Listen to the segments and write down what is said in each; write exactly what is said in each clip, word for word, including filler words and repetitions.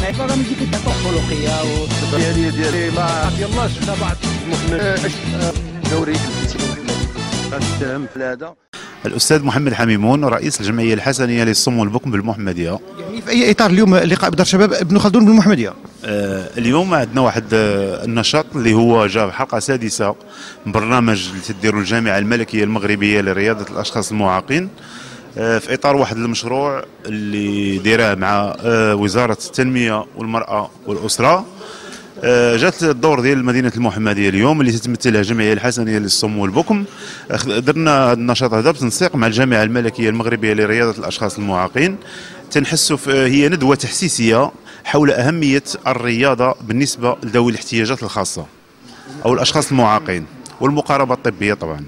كان برامج كتعطوا خلقيه و ديالي ديالي ما يلاه شفنا بعض دوري غنتهم في هذا. الأستاذ محمد حميمون رئيس الجمعية الحسنية للصم والبكم بالمحمدية. يعني في أي إطار اليوم لقاء بدار شباب ابن خلدون بالمحمدية؟ آه اليوم عندنا واحد آه النشاط اللي هو جاب حلقة سادسة من برنامج اللي تديروا الجامعة الملكية المغربية لرياضة الأشخاص المعاقين آه في إطار واحد المشروع اللي دايراه مع آه وزارة التنمية والمرأة والأسرة. جات الدور ديال مدينه المحمديه اليوم اللي تتمثلها الجمعيه الحسنيه للصم والبكم. درنا هذا النشاط هذا بتنسيق مع الجامعه الملكيه المغربيه لرياضه الاشخاص المعاقين. تنحسوا هي ندوه تحسيسيه حول اهميه الرياضه بالنسبه لذوي الاحتياجات الخاصه او الاشخاص المعاقين والمقاربه الطبيه طبعا.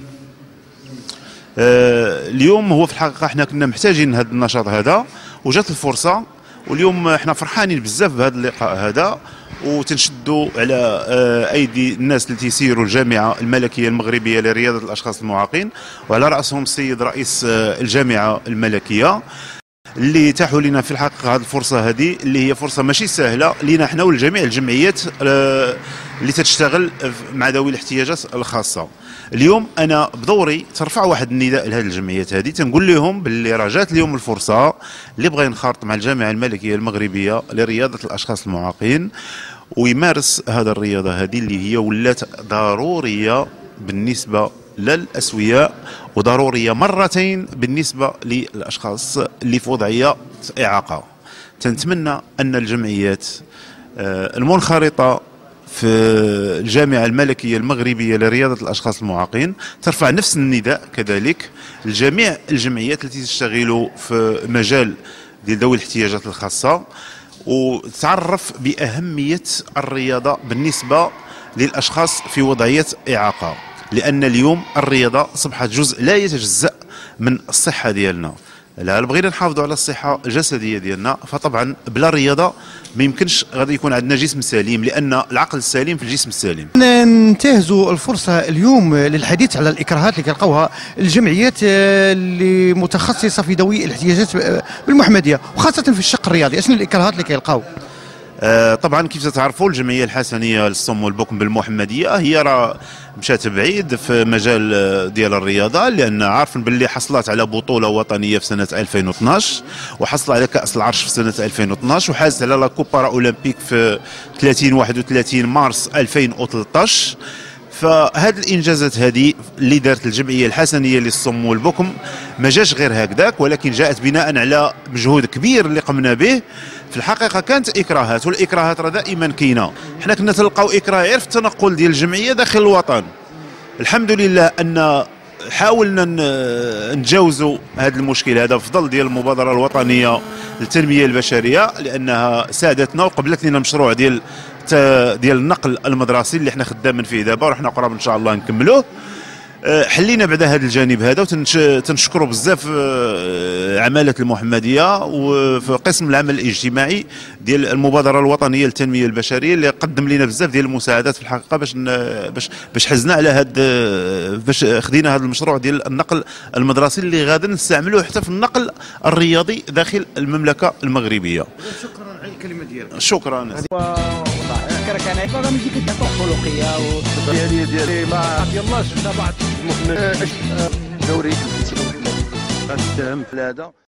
اليوم هو في الحقيقه احنا كنا محتاجين هذا النشاط هذا وجات الفرصه، واليوم احنا فرحانين بزاف بهذا اللقاء هذا وتنشدوا على ايدي الناس اللي تيسيروا الجامعه الملكيه المغربيه لرياضه الاشخاص المعاقين، وعلى راسهم السيد رئيس الجامعه الملكيه اللي تاحوا لنا في الحقيقه هذه الفرصه هذه اللي هي فرصه ماشي سهله لينا احنا ولجميع الجمعيات اللي تشتغل مع ذوي الاحتياجات الخاصه. اليوم انا بدوري ترفع واحد النداء لهذه الجمعيات هذه، تنقول لهم باللي راه جات اليوم الفرصه اللي بغى ينخرط مع الجامعه الملكيه المغربيه لرياضه الاشخاص المعاقين ويمارس هذا الرياضه هذه اللي هي ولات ضروريه بالنسبه للأسوياء وضرورية مرتين بالنسبة للأشخاص اللي في وضعية إعاقة. تنتمنى أن الجمعيات المنخرطة في الجامعة الملكية المغربية لرياضة الأشخاص المعاقين ترفع نفس النداء كذلك لجميع الجمعيات التي تشتغل في مجال ديال ذوي الاحتياجات الخاصة وتعرف بأهمية الرياضة بالنسبة للأشخاص في وضعية إعاقة، لأن اليوم الرياضة أصبحت جزء لا يتجزأ من الصحة ديالنا. لا بغينا نحافظوا على الصحة الجسدية ديالنا فطبعا بلا رياضة ما يمكنش غادي يكون عندنا جسم سليم، لأن العقل السليم في الجسم السليم. ننتهزوا الفرصة اليوم للحديث على الإكراهات اللي كنلقاوها الجمعيات اللي متخصصة في ذوي الاحتياجات بالمحمدية وخاصة في الشق الرياضي. أشنو الإكراهات اللي كيلقاو؟ آه طبعا كيف تعرفوا الجمعيه الحسنيه للصم والبكم بالمحمديه هي راه مشات بعيد في مجال ديال الرياضه، لان عارفين باللي حصلت على بطوله وطنيه في سنه ألفين واثناش وحصل على كاس العرش في سنه ألفين واثناش وحازت على لا كوبا اولمبيك في ثلاثين واحد وثلاثين مارس ألفين وثلاثطاش. فهاد الانجازات هذه اللي دارت الجمعيه الحسنيه للصم والبكم ما جاش غير هكذاك، ولكن جاءت بناء على مجهود كبير اللي قمنا به. في الحقيقه كانت اكراهات، والاكراهات راه دائما كاينه. حنا كنا تلقاو اكراه غير في التنقل ديال الجمعيه داخل الوطن. الحمد لله ان حاولنا نتجاوزوا هذا المشكل هذا بفضل ديال المبادره الوطنيه للتنميه البشريه، لانها ساعدتنا وقبلت لنا مشروع ديال ديال النقل المدرسي اللي احنا خدامين فيه دابا ورحنا قراب ان شاء الله نكملوه. حلينا بعد هذا الجانب هذا وتنشكروا بزاف عمالة المحمديه وفي قسم العمل الاجتماعي ديال المبادره الوطنيه للتنميه البشريه اللي قدم لنا بزاف ديال المساعدات في الحقيقه باش باش باش حزنا على هذا باش خدينا هذا المشروع ديال النقل المدرسي اللي غادي نستعملوه حتى في النقل الرياضي داخل المملكه المغربيه. شكرا على الكلمه ديالك. شكرا. كان برامج كتعطوا خلقيه و ديالي ديالي ما يلاه شفنا بعض دوري غنتهم في هذا.